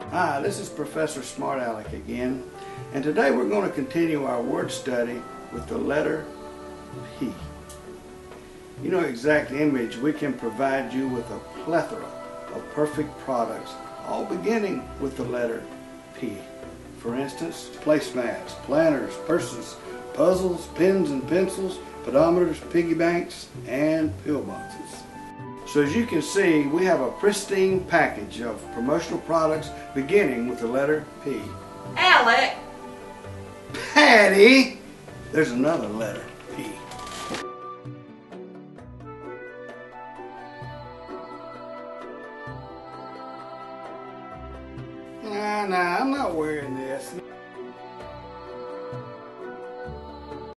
Hi, this is Professor Smart Alec again, and today we're going to continue our word study with the letter P. You know, Exact Image, we can provide you with a plethora of perfect products, all beginning with the letter P. For instance, placemats, planners, purses, puzzles, pens and pencils, pedometers, piggy banks, and pill boxes. So as you can see, we have a pristine package of promotional products beginning with the letter P. Alec! Patty! There's another letter, P. Nah, I'm not wearing